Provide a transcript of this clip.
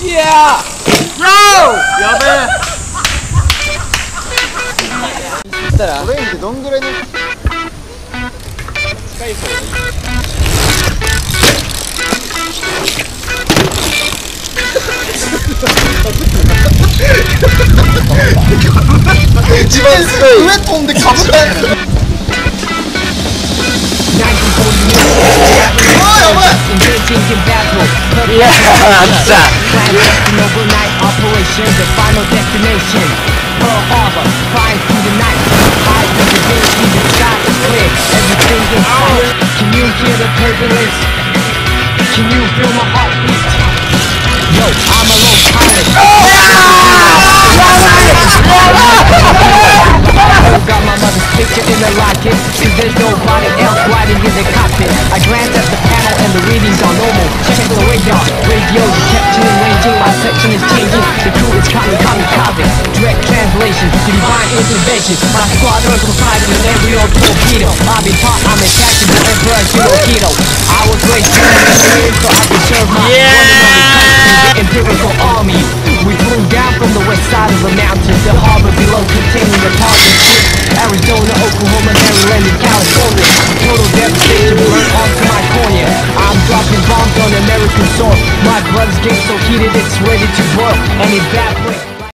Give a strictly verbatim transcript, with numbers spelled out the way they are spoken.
Yeah! Bro! やべえ。そしたらオレンジどんぐらいの近い方がいい。 一番すごい上飛んでかぶったんだ。 いやあった。 There's nobody else riding in the cockpit. I glanced at the panel and the readings are normal. Check the radar, radio detection and ranging. My section is changing. The crew is coming, kamikaze. Direct translation, divine intervention. My squadron comprises an aerial torpedo. I've been taught I'm attachable Emperor Hirohito. I was raised in the years so I can serve my yeah. one and only country, the Imperial Army. We flew down from the west side of the mountains. The harbor below containing the target ships. Arizona, Oklahoma, Maryland, and California. Total devastation burned onto my cornea. I'm dropping bombs on American soil. My blood's getting so heated it's ready to boil and evaporate.